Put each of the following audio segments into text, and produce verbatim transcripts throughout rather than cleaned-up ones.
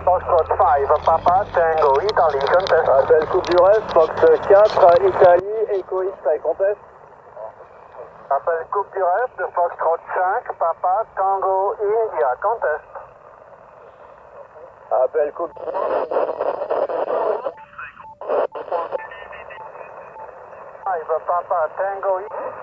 Foxtrot cinq, Papa, Tango, Italie, contest. Appel Coupe du Reste, Fox quatre, Italie, Echo X-Ray, contest. Appel Coupe du Reste, Foxtrot cinq, Papa, Tango, India, contest. Appel Coupe cinq, Papa, Tango,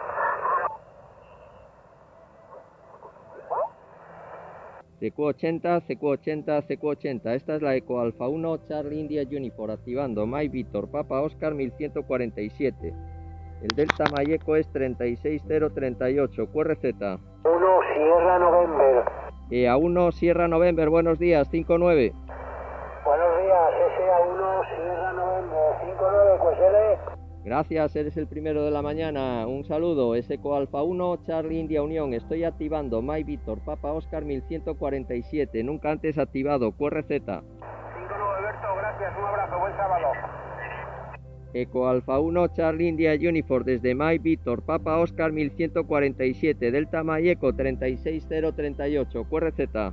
C Q ochenta, C Q ochenta, C Q ochenta. Esta es la Eco Alfa uno Charlie India Uniform activando Mike Victor Papa Oscar mil ciento cuarenta y siete. El Delta Mayeco es treinta y seis cero treinta y ocho, Q R Z. uno Sierra November. E A uno Sierra November, buenos días, cinco nueve. Buenos días, S A uno Sierra November, cinco nueve, pues L. Gracias, eres el primero de la mañana. Un saludo, es Eco Alfa uno Charlie India Unión. Estoy activando Mike Victor Papa Oscar mil ciento cuarenta y siete, nunca antes activado, Q R Z. cinco nueve, Berto, gracias, un abrazo, buen sábado. Eco Alfa uno Charlie India Uniform desde Mike Victor Papa Oscar mil ciento cuarenta y siete, Delta Mayeco treinta y seis cero treinta y ocho, Q R Z.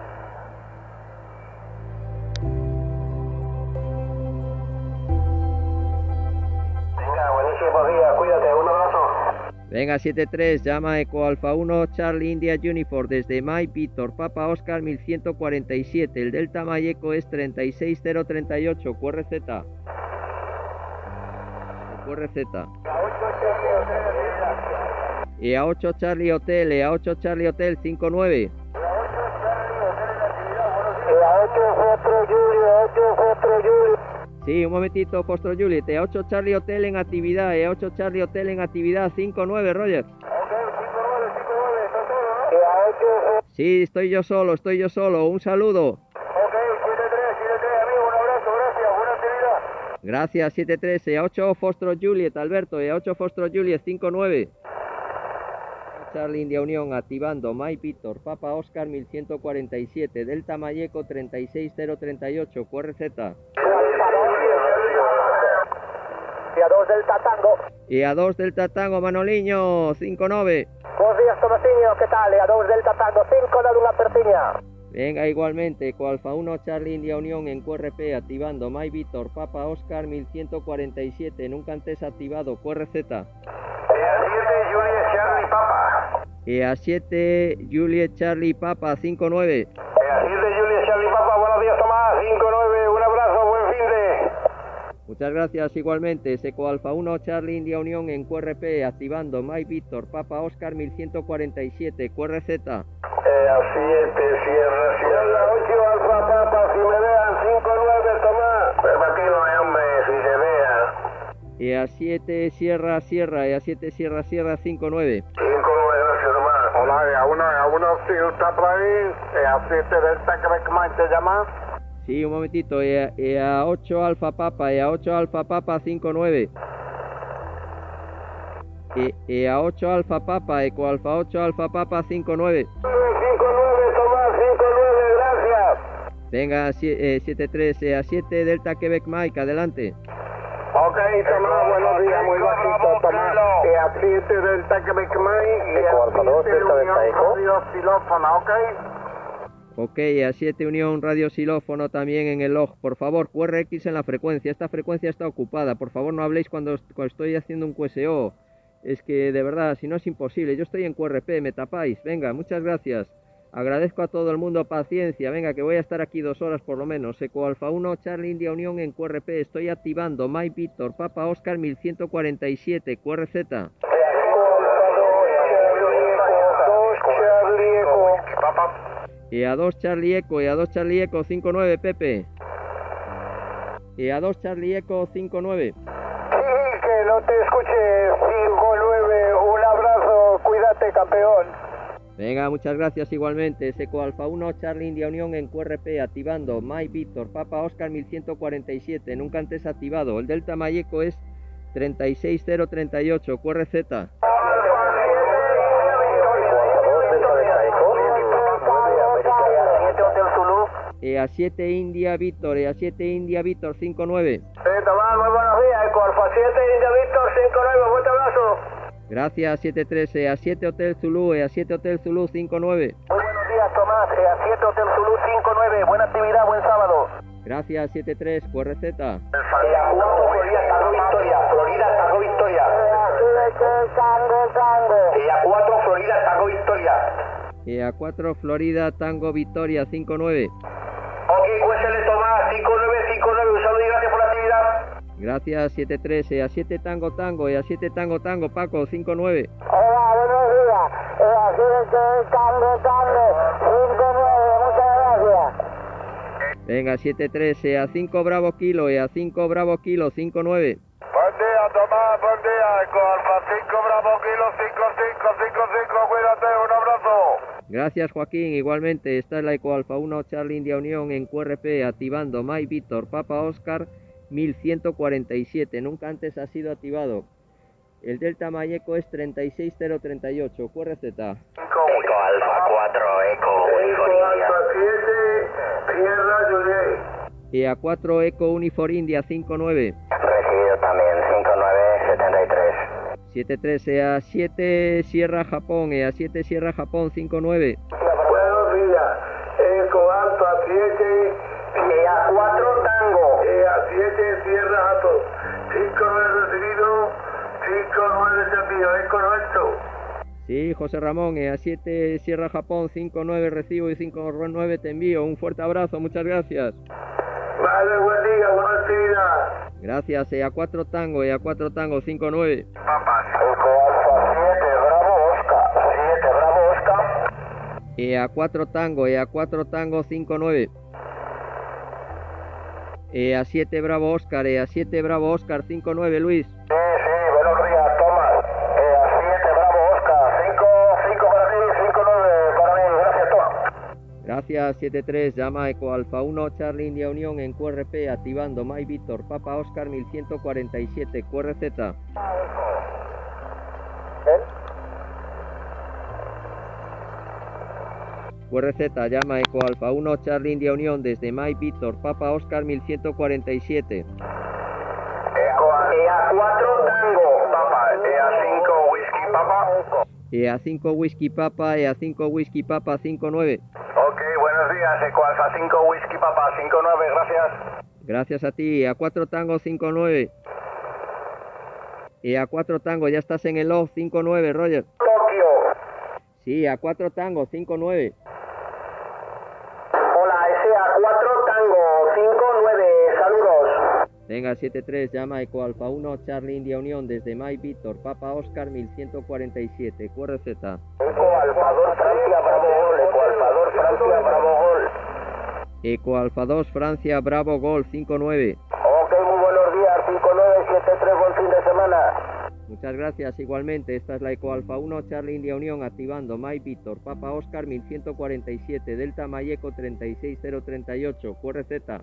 Venga, buenísimo día, cuídate, un abrazo. Venga, siete tres, llama Eco Alfa uno Charlie India Uniform desde Mike Victor Papa Oscar mil ciento cuarenta y siete, el Delta Mayeco es treinta y seis cero treinta y ocho, Q R Z. Q R Z. E A ocho Charlie Hotel, E A ocho Charlie Hotel, cinco nueve. E A ocho Fostro Julio, ocho Fostro Julio. Sí, un momentito, Fostro Juliet, E A ocho Charlie Hotel en actividad, E A ocho Charlie Hotel en actividad, cinco nueve, Roger. Ok, cinco nueve, cinco nueve, ¿está todo, no? E A ocho. Sí, estoy yo solo, estoy yo solo, un saludo. Ok, siete tres, siete tres, amigo, un abrazo, gracias, buena actividad. Gracias, siete tres, E A ocho Fostro Juliet, Alberto, E A ocho Fostro Juliet, cinco nueve. Charlie India Unión activando Mike Victor Papa Oscar mil ciento cuarenta y siete, Delta Mayeco treinta y seis cero treinta y ocho, Q R Z. E A dos Delta Tango. E A dos Delta Tango, Manoliño, cinco nueve. Buenos días, Tomasinho, ¿qué tal? E A dos Delta Tango, cinco nueve, una persiña. Venga, igualmente, Eco Alfa uno Charlie India Unión en Q R P activando Mike Victor Papa Oscar mil ciento cuarenta y siete, nunca antes activado, Q R Z. E A siete Juliet Charlie Papa. E A siete Juliet Charlie Papa, cinco nueve. E A siete Juliet Charlie Papa, buenos días, Tomás, cinco nueve, un abrazo, buen fin de... Muchas gracias igualmente, Eco Alfa uno Charlie India Unión en Q R P activando Mike Victor Papa Oscar mil ciento cuarenta y siete, Q R Z. E A siete Sierra Sierra ocho Alfa Papa, si me vean, cinco nueve, Tomás. Pero aquí no hay hombre, si se vean. E A siete Sierra Sierra, E A siete Sierra Sierra, cinco nueve. cinco nueve, gracias, Tomás. Hola, E A uno, E A uno, sí, está por ahí. E A siete Delta, ¿cómo te llamas? Sí, un momentito, E A ocho Alfa Papa, E A ocho Alfa Papa, cinco nueve. E, E A ocho Alfa Papa, Eco Alfa ocho Alfa Papa, cinco nueve. cinco nueve, Tomás, cinco nueve, gracias. Venga, siete tres, E A siete Delta Quebec Mike, adelante. Ok, Tomás, buenos días, muy bajito, Tomás. E A siete Delta, Quebec Mike. E A siete Delta Eco. Xilófono, ok. Ok, E A siete Unión Radio Xilófono también en el log. Por favor, Q R X en la frecuencia. Esta frecuencia está ocupada. Por favor, no habléis cuando, cuando estoy haciendo un Q S O. Es que, de verdad, si no es imposible. Yo estoy en Q R P, me tapáis. Venga, muchas gracias. Agradezco a todo el mundo paciencia. Venga, que voy a estar aquí dos horas por lo menos. Eco Alfa uno, Charlie India Unión en Q R P. Estoy activando Mike Victor Papa Oscar mil ciento cuarenta y siete, Q R Z. E A dos Charlie Eco, E A dos Charlie Eco, cinco nueve, Pepe. E A dos Charlie Eco, cinco nueve. Sí, que no te escuche, cinco nueve, un abrazo, cuídate, campeón. Venga, muchas gracias igualmente. Eco Alfa uno, Charlie India Unión en Q R P, activando Mike Victor Papa Oscar mil ciento cuarenta y siete, nunca antes activado. El Delta Mayeco es treinta y seis cero treinta y ocho, Q R Z. E A siete India Víctor, E A siete India Víctor, cinco nueve. Sí, Tomás, muy buenos días, Eco Alfa siete India Víctor, cinco nueve, fuerte abrazo. Gracias, siete tres, E A siete Hotel Zulu, E A siete Hotel Zulu, cinco nueve. Muy buenos días. días, Tomás. E A siete Hotel Zulu cinco nueve. Buena actividad, buen sábado. Gracias, siete tres, Q R Z. E A cuatro Florida Tango Victoria. Florida Tango Victoria. E A cuatro Florida Tango Victoria. E A cuatro Florida Tango Victoria cinco nueve. Ok, Q S L Tomás cinco nueve cinco nueve. Un saludo y gracias por la actividad. Gracias, siete tres, E A siete Tango Tango, E A siete Tango Tango, Paco, cinco nueve. Hola, buenos días. E A siete Tango Tango, cinco nueve, muchas gracias. Venga, siete tres, E A cinco Bravo Kilo, E A cinco Bravo Kilo, cinco nueve. Buen día, Tomás, buen día. Eco Alfa cinco Bravo Kilo cinco cinco cinco cinco, cuídate, un abrazo. Gracias, Joaquín, igualmente. Esta es la Eco Alfa uno Charlie India Unión en Q R P, activando Mike Víctor Papa Oscar mil ciento cuarenta y siete, nunca antes ha sido activado. El Delta Mayeco es treinta y seis cero treinta y ocho, Q R Z. Eco Alfa cuatro, Eco Eco Alfa siete, Tierra Juliet. E A cuatro Eco Unifor India cinco nueve. Recibido también, cinco nueve setenta y tres. siete tres, E A siete Sierra Japón, E A siete Sierra Japón cinco nueve. Buenos días, Eco Alfa siete, E A cuatro Tango, E A siete Sierra Japón, cinco nueve recibido, cinco nueve envío, Eco nuestro. Sí, José Ramón, E A siete Sierra Japón cinco nueve recibo y cinco nueve te envío. Un fuerte abrazo, muchas gracias. Vale, buen día, buena actividad. Gracias, E A cuatro Tango, E A cuatro Tango cinco nueve. Papá, Eco Alfa siete, Bravo Oscar, siete, Bravo Oscar. E A cuatro Tango, E A cuatro Tango cinco nueve. E A siete Bravo Oscar, E A siete Bravo Oscar cinco nueve, Luis. Sí, sí, buenos días, Tomás. E A siete, Bravo Oscar, cinco, cinco para ti, cinco nueve para mí, gracias, Tomás. Gracias, siete tres, llama Eco Alfa uno Charlie India Unión en Q R P, activando Mike Víctor Papa Oscar mil ciento cuarenta y siete, Q R Z. Q R Z, llama Eco Alfa uno Charlie India Unión desde Mike Víctor Papa Oscar mil ciento cuarenta y siete. Eco E A cuatro Tango, Papa, E A cinco Whisky Papa. E A cinco Whisky Papa, E A cinco Whisky Papa cinco nueve. Ok, buenos días, Eco Alfa cinco Whisky Papa, cinco nueve, gracias. Gracias a ti, E A cuatro Tango cinco nueve. E A cuatro Tango, ya estás en el log cinco nueve, Roger. Tokio. Sí, E A cuatro Tango cinco nueve. Hola, S A cuatro Tango, cinco nueve, saludos. Venga, siete tres, llama Eco Alfa uno Charlie India Unión desde Mike Víctor Papa Oscar mil ciento cuarenta y siete, Q R Z. Eco Alfa dos Francia, Bravo Gol, Eco Alfa dos Francia, Bravo Gol. Eco Alfa dos Francia Bravo Gol cinco nueve. Ok, muy buenos días, cinco nueve siete tres, buen fin de semana. Muchas gracias, igualmente. Esta es la Eco Alfa uno Charlie India Unión activando Mike Víctor Papa Oscar mil ciento cuarenta y siete, Delta Mayeco treinta y seis cero treinta y ocho, Q R Z.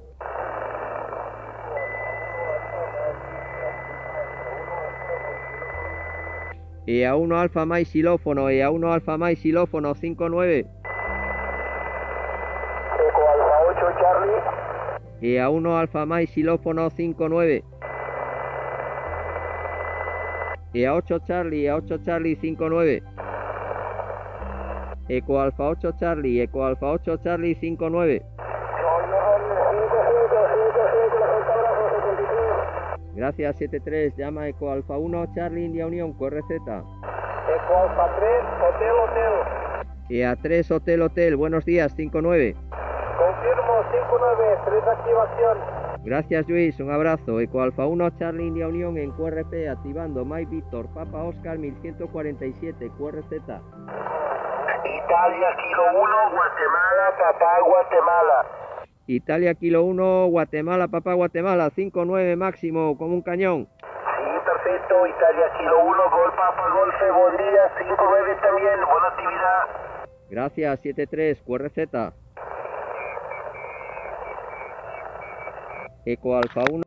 E A uno Alfa Mike xilófono, E A uno Alfa Mike xilófono cinco nueve. Eco Alfa ocho Charlie. E A uno Alfa Mike xilófono cinco nueve. E A ocho Charlie, E A ocho Charlie cinco nueve. Eco Alfa ocho Charlie, Eco Alfa ocho Charlie cinco nueve. Gracias, siete tres, llama Eco Alfa uno Charlie India Unión, Q R Z. Eco Alfa tres, Hotel Hotel. E A tres Hotel Hotel, buenos días, cinco nueve. Confirmo, cinco nueve, tres activación. Gracias, Luis, un abrazo. Eco Alfa uno Charlie India Unión en Q R P, activando Mike Víctor Papa Oscar mil ciento cuarenta y siete, Q R Z. Italia Kilo uno, Guatemala, Papá Guatemala. Italia Kilo uno, Guatemala, Papá Guatemala, cinco nueve máximo, como un cañón. Sí, perfecto, Italia Kilo uno, Gol Papa Golfe, buen día, cinco nueve también, buena actividad. Gracias, siete tres, Q R Z. Eco Alfa uno.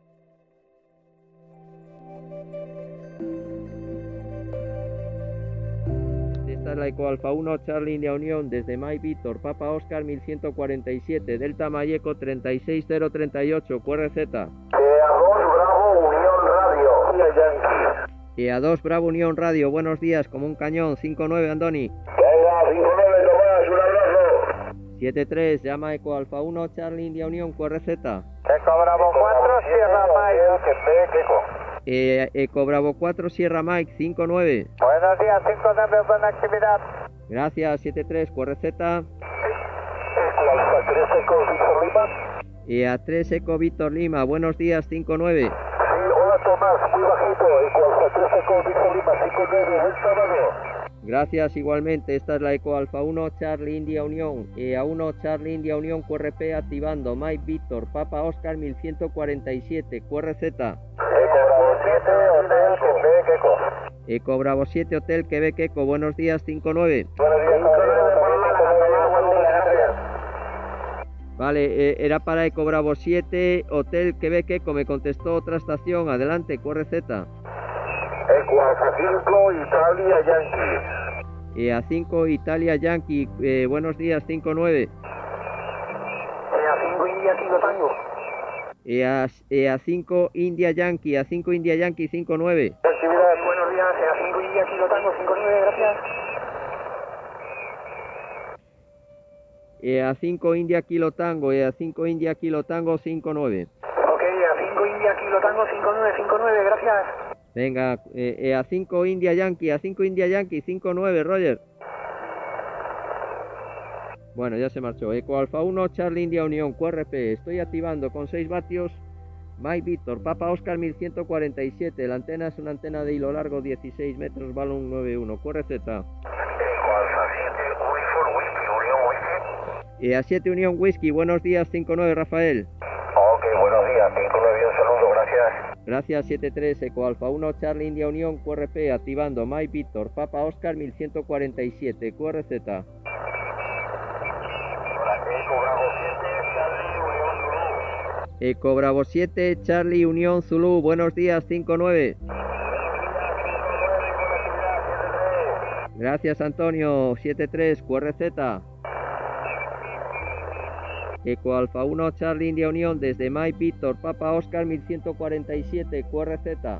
Esta es la Eco Alfa uno Charlie India Unión desde Mike Víctor Papa Oscar mil ciento cuarenta y siete, Delta Mayeco treinta y seis cero treinta y ocho, Q R Z. E A dos Bravo Unión Radio, y Yankee. E A dos Bravo Unión Radio, buenos días, como un cañón, cinco nueve Andoni. Venga, cinco nueve Tomás, un abrazo. siete tres, llama Eco Alfa uno, Charlie India Unión, Q R Z. Eco Bravo cuatro, Sierra Mike. Eh, Eco Bravo cuatro, Sierra Mike, cinco nueve. Buenos días, cinco nueve, buena actividad. Gracias, siete tres, Q R Z. Eco Alfa tres, Eco Víctor Lima. E A tres, Eco Víctor Lima, buenos días, cinco nueve. Sí, hola Tomás, muy bajito. Eco Alfa tres, Eco Víctor Lima, cinco nueve, buen sábado. Gracias igualmente, esta es la Eco Alfa uno, Charlie India Unión, E A uno, Charlie India Unión, Q R P activando, Mike Víctor, Papa Oscar mil ciento cuarenta y siete, Q R Z. Eco Bravo siete, Hotel Quebec Eco. Eco Bravo siete, Hotel Quebec Eco, buenos días, cinco nueve. Buenos días, Vale, eh, era para Eco Bravo siete, Hotel Quebec Eco, me contestó otra estación, adelante, Q R Z. Eco Alfa cinco, Italia Yankee. E A cinco, Italia Yankee, eh, buenos días, cinco nueve. E A cinco, India Kilo Tango. E A, E A cinco, India Yankee, E A cinco, India Yankee, cinco nueve. Actividad. Buenos días, E A cinco, India Kilo Tango, cinco nueve, gracias. E A cinco, India Kilo Tango, E A cinco, India Kilo Tango, cinco nueve. Ok, E A cinco, India Kilo Tango, cinco nueve, cinco nueve, gracias. Venga, eh, E A cinco, India Yankee, E A cinco, India Yankee, cinco nueve, Roger. Bueno, ya se marchó. Eco Alfa uno, Charlie India Unión, Q R P. Estoy activando con seis vatios. Mike Víctor, Papa Oscar mil ciento cuarenta y siete. La antena es una antena de hilo largo, dieciséis metros, balón nueve uno. Q R Z. Eco Alfa siete, Wilford Whisky, Unión Whisky. E A siete, Unión Whisky. Buenos días, cinco nueve, Rafael. Ok, buenos días, cinco nueve, un saludo, gracias. Gracias, siete tres, Eco Alfa uno, Charlie India Unión, Q R P, activando Mike Víctor, Papa Oscar mil ciento cuarenta y siete, Q R Z. Eco Bravo siete, Charlie Unión Zulu. Eco Bravo siete, Charlie Unión Zulu, buenos días, cinco nueve. Gracias, Antonio, siete tres, Q R Z. Eco Alfa uno, Charlie India Unión, desde Mike Víctor, Papa Oscar mil ciento cuarenta y siete, Q R Z.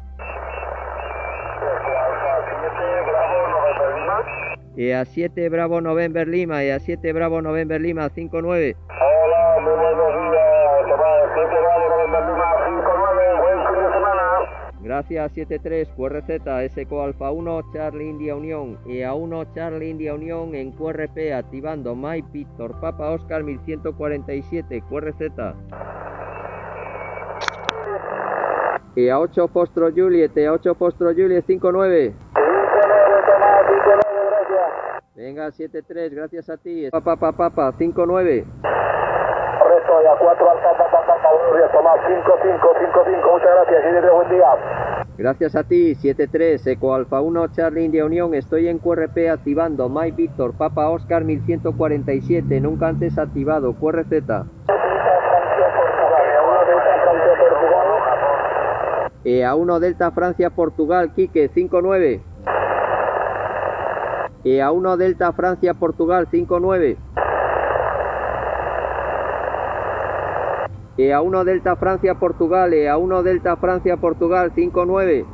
E A siete, Bravo November Lima, E A siete, Bravo November Lima, cinco nueve. Hola, muy buenos días, Tomás, siete Bravo November Lima, cinco nueve, buen fin de semana. Gracias, siete tres, Q R Z, es Eco Alfa uno, Charlie India Unión, E A uno, Charlie India Unión en Q R P, activando Mike Víctor, Papa Oscar mil ciento cuarenta y siete, Q R Z. E A ocho, Fostro Juliet, E A ocho, Fostro Juliet, cinco nueve. cinco nueve, Tomás, cinco nueve, gracias. Venga, siete tres, gracias a ti. Papa, papa, papa, cinco nueve. Correcto, E A cuatro, Alfa, Papa, Papa, buenos días, Tomás, cinco cinco, cinco cinco, muchas gracias, siete tres, buen día. Gracias a ti, siete tres, Eco Alfa uno, Charlie India Unión, estoy en Q R P activando Mike Víctor, Papa Oscar mil ciento cuarenta y siete, nunca antes activado, Q R Z. E A uno, Delta Francia, Portugal, Quique, cinco nueve. E A uno, Delta Francia, Portugal, cinco nueve. E A uno, Delta Francia, Portugal, E A uno, Delta Francia, Portugal, cinco nueve.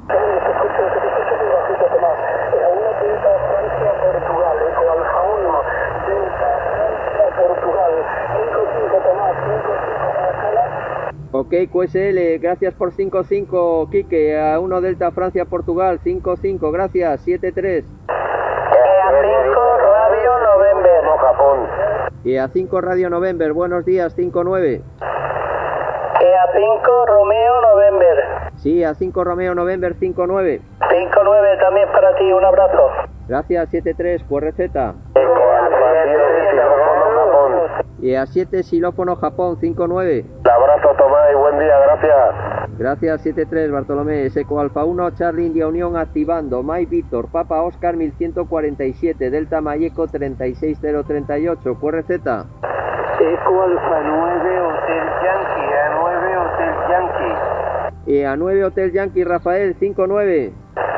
Ok, Q S L, gracias por cinco cinco, Quique, E A uno, Delta Francia, Portugal, cinco cinco, gracias, siete tres. E A cinco, Radio November, no Japón. E A cinco, Radio November, buenos días, cinco nueve. E A cinco, Romeo November. Sí, E A cinco, Romeo November, cinco nueve. cinco nueve también para ti, un abrazo. Gracias, siete tres, Q R Z. Eco Alfa siete, Xilófono, Japón. E A siete, Xilófono, Japón, cinco nueve. Un abrazo, Tomás, y buen día, gracias. Gracias, siete tres, Bartolomé. Eco Alfa uno, Charlie India Unión, activando Mike Víctor, Papa Oscar mil ciento cuarenta y siete, Delta Mayeco treinta y seis cero treinta y ocho, Q R Z. Eco Alfa nueve, Hotel Yankee, E A nueve, Hotel Yankee. E A nueve, Hotel Yankee, Rafael, cinco nueve.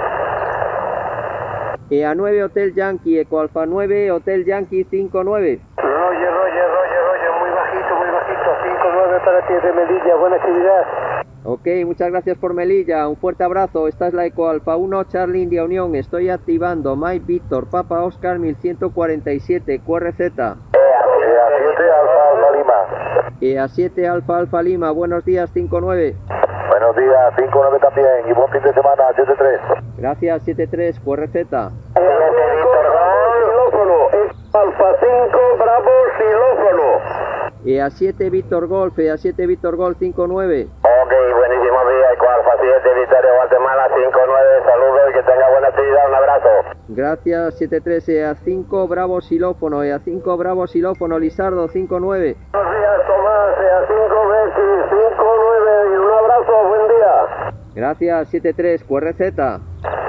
E A nueve, Hotel Yankee, Eco Alfa nueve, Hotel Yankee, cinco nueve. Roger, Roger, Roger, Roger, muy bajito, muy bajito, cinco nueve para ti de Melilla, buena actividad. Ok, muchas gracias por Melilla, un fuerte abrazo. Esta es la Eco Alfa uno, Charlie India Unión, estoy activando Mike Víctor, Papa Oscar mil ciento cuarenta y siete, Q R Z. E A siete, E A siete Alfa Alfa Lima, buenos días, cinco nueve. Buenos días, cinco nueve también, y buen fin de semana, siete tres. Gracias, siete tres, Q R Z. Alfa cinco, Bravo, xilófono. E A siete Víctor Golf, E A siete Víctor Golf, cinco nueve. Ok, buenísimo día, Eco Alfa siete, Victoria Guatemala, cinco nueve, saludos y que tenga buena actividad, un abrazo. Gracias, siete tres, E A cinco Bravo xilófono, E A cinco Bravo xilófono, Lizardo, cinco nueve. Buenos días, Tomás, E A cinco Betis, cinco nueve, y un abrazo, buen día. Gracias, siete tres, Q R Z.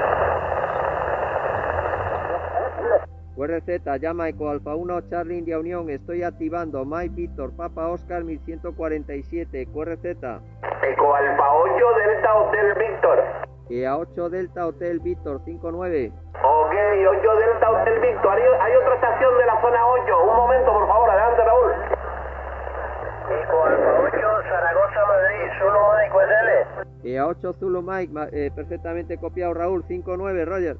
Q R Z, llama Eco Alfa uno, Charlie India Unión, estoy activando Mike Víctor, Papa Oscar mil ciento cuarenta y siete, Q R Z. Eco Alfa ocho, Delta Hotel Víctor. E A ocho Delta Hotel Víctor, cinco nueve. Ok, ocho Delta Hotel Víctor, hay, hay otra estación de la zona ocho, un momento por favor, adelante Raúl. Eco Alfa ocho, Zaragoza, Madrid, Zulu Mike, U S L. E A ocho Zulu Mike, eh, perfectamente copiado Raúl, cinco nueve, Roger.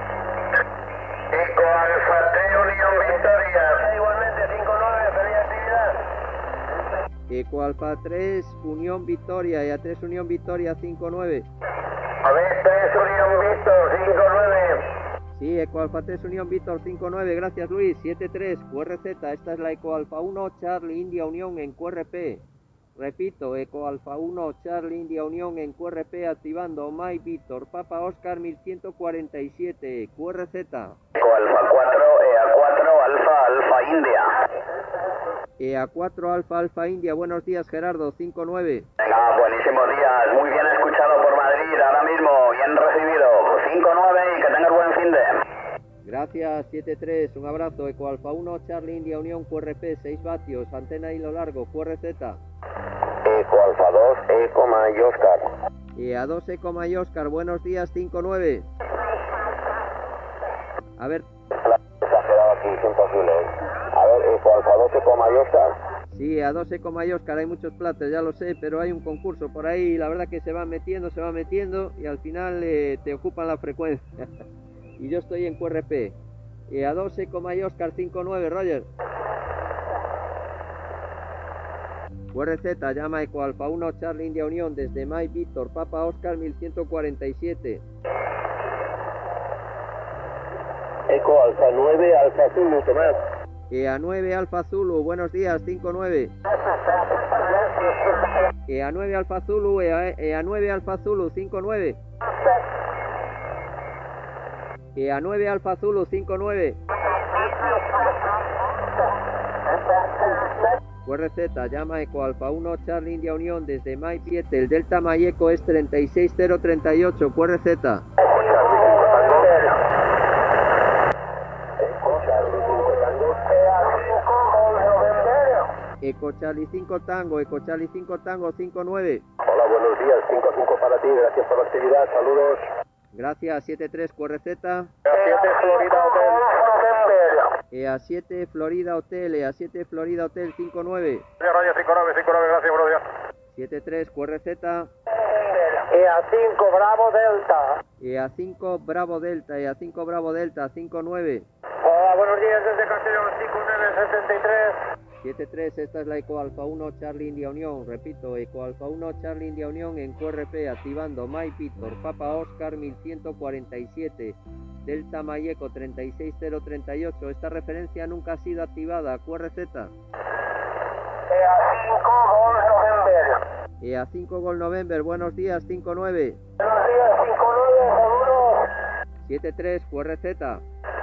Eco Alfa tres, Unión Victoria. Igualmente, cinco nueve, feliz actividad. Eco Alfa tres, Unión Victoria, E A tres Unión Victoria, cinco nueve. A ver, tres, Unión Víctor, cinco nueve. Sí, Eco Alfa tres Unión Víctor, cinco nueve, gracias Luis, siete tres, Q R Z, esta es la Eco Alfa uno, Charlie India Unión en Q R P. Repito, Eco Alfa uno, Charlie India Unión en Q R P, activando Mike Víctor, Papa Oscar mil ciento cuarenta y siete, Q R Z. Eco Alfa cuatro, E A cuatro, Alfa, Alfa India. E A cuatro Alfa Alfa India, buenos días Gerardo, cinco nueve. Venga, buenísimos días, muy bien escuchado por Madrid, ahora mismo, bien recibido, cinco nueve y que tengas buen fin de... Gracias, siete tres, un abrazo, Eco Alfa uno, Charlie India Unión, Q R P, seis vatios, antena hilo largo, Q R Z. Eco Alfa dos, Eco Mike Oscar. E A dos Eco Mike Oscar, buenos días, cinco nueve. A ver. Exagerado aquí, es imposible. A ver, Eco Alfa dos, Eco Mike Oscar. Sí, E A dos Eco Mike Oscar, hay muchos platos, ya lo sé, pero hay un concurso por ahí, la verdad que se va metiendo, se va metiendo y al final eh, te ocupan la frecuencia. Y yo estoy en Q R P. E A dos Eco Mike Oscar, cinco nueve, Roger. Q R Z, llama Eco Alfa uno, Charlie India Unión, desde Mike Víctor, Papa Oscar mil ciento cuarenta y siete. Eco Alfa nueve, Alfa Zulu, Tomás. E A nueve Alfa Zulu, buenos días, cinco nueve. E A nueve Alfa Zulu, E A nueve Alfa Zulu, cinco nueve. E A nueve Alfa Zulu, cinco nueve. Q R Z, llama Eco Alfa uno, Charlie India Unión, desde Mike siete, el Delta Mayeco es treinta y seis cero treinta y ocho, Q R Z. Eco Charlie cinco Tango, Eco Charlie cinco Tango, cinco nueve. Hola, buenos días, cinco cinco para ti, gracias por la actividad, saludos. Gracias, siete tres, Q R Z. siete Florida Hotel. E A siete Florida Hotel, E A siete Florida Hotel, cinco nueve. Radio cinco nueve, cinco nueve, gracias, buenos días. siete tres, Q R Z. E A cinco, Bravo Delta. E A cinco Bravo Delta, E A cinco Bravo Delta, cinco nueve. Hola, buenos días desde Castellón, cinco nueve setenta y tres. siete tres, esta es la Eco Alfa uno, Charlie India Unión, repito, Eco Alfa uno, Charlie India Unión en Q R P, activando Mike Víctor, Papa Oscar mil ciento cuarenta y siete, Delta Mayeco treinta y seis cero treinta y ocho, esta referencia nunca ha sido activada, Q R Z. E A cinco, Gol November. E A cinco Gol November, buenos días, cinco nueve. Buenos días, cinco nueve, seguro. siete tres, Q R Z.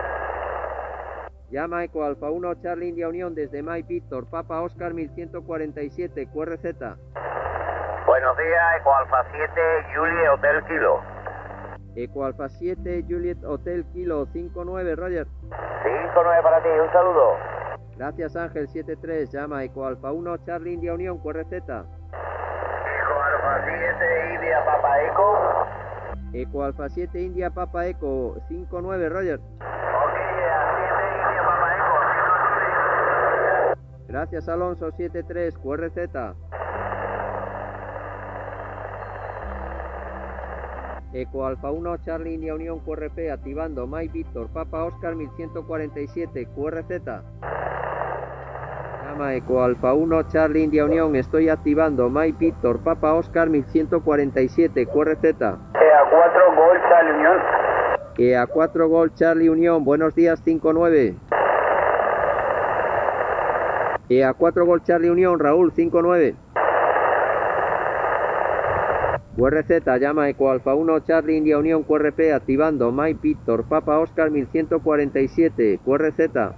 Llama Eco Alfa uno, Charlie India Unión, desde Mike Víctor, Papa Oscar mil ciento cuarenta y siete, Q R Z. Buenos días, Eco Alfa siete, Juliet Hotel Kilo. Eco Alfa siete, Juliet Hotel Kilo, cinco nueve, Roger. cinco nueve para ti, un saludo. Gracias Ángel, siete tres, llama Eco Alfa uno, Charlie India Unión, Q R Z. Eco Alfa siete, India Papa Eco. Eco Alfa siete, India Papa Eco, cinco nueve, Roger. Gracias Alonso, siete tres, Q R Z. Eco Alfa uno, Charlie India Unión, Q R P, activando Mike Víctor, Papa Oscar mil ciento cuarenta y siete, Q R Z. Llama Eco Alfa uno, Charlie India Unión, estoy activando Mike Victor, Papa Oscar mil ciento cuarenta y siete, Q R Z. E A cuatro, Gol Charlie Unión. E A cuatro, Gol Charlie Unión, buenos días, cinco nueve. E A cuatro, Gol Charlie Unión, Raúl, cinco nueve. Q R Z, llama Eco Alfa uno, Charlie India Unión, Q R P, activando Mike Victor, Papa Oscar mil ciento cuarenta y siete, Q R Z.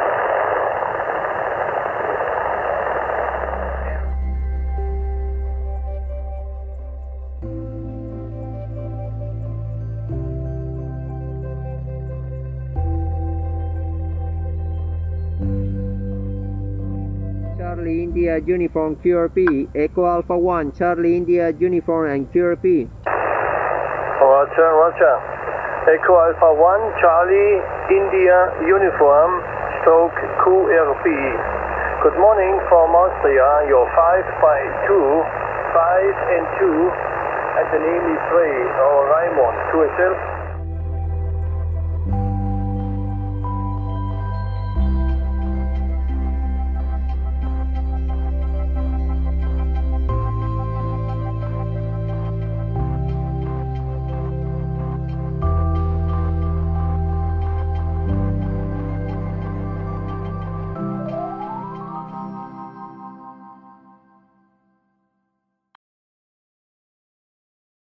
Charlie India Uniform Q R P, Echo Alpha one, Charlie India Uniform and Q R P. Roger, Roger. Echo Alpha one, Charlie India Uniform, stroke Q R P. Good morning from Austria, your five by two, five and two, and the name is Ray or Raymond, to yourself.